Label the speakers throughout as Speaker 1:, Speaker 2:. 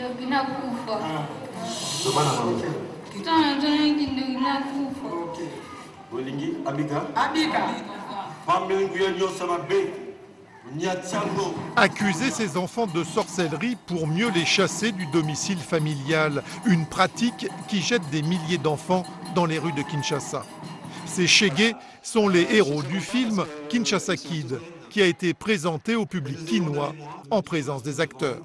Speaker 1: Accuser ces enfants de sorcellerie pour mieux les chasser du domicile familial, une pratique qui jette des milliers d'enfants dans les rues de Kinshasa. Ces Chégués sont les héros du film Kinshasa Kid, qui a été présenté au public kinois en présence des acteurs.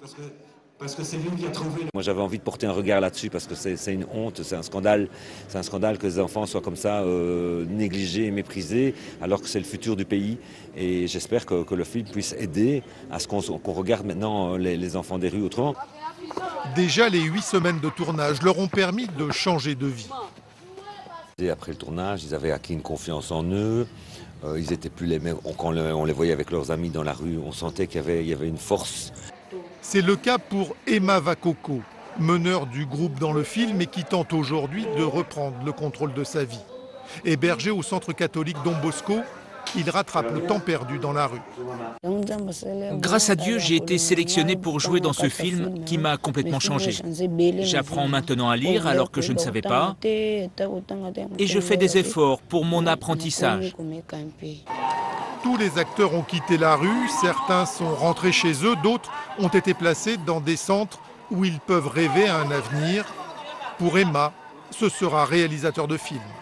Speaker 2: Moi j'avais envie de porter un regard là-dessus parce que c'est une honte, c'est un scandale que les enfants soient comme ça négligés et méprisés alors que c'est le futur du pays. Et j'espère que le film puisse aider à ce qu'on regarde maintenant les enfants des rues autrement.
Speaker 1: Déjà les 8 semaines de tournage leur ont permis de changer de vie.
Speaker 2: Et après le tournage, ils avaient acquis une confiance en eux. Ils étaient plus les mêmes. Quand on les voyait avec leurs amis dans la rue, on sentait qu'il y avait une force.
Speaker 1: C'est le cas pour Emma Vakoko, meneur du groupe dans le film et qui tente aujourd'hui de reprendre le contrôle de sa vie. Hébergé au centre catholique Don Bosco, il rattrape le temps perdu dans la rue.
Speaker 3: Grâce à Dieu, j'ai été sélectionné pour jouer dans ce film qui m'a complètement changé. J'apprends maintenant à lire alors que je ne savais pas et je fais des efforts pour mon apprentissage.
Speaker 1: Tous les acteurs ont quitté la rue, certains sont rentrés chez eux, d'autres ont été placés dans des centres où ils peuvent rêver à un avenir. Pour Emma, ce sera réalisateur de films.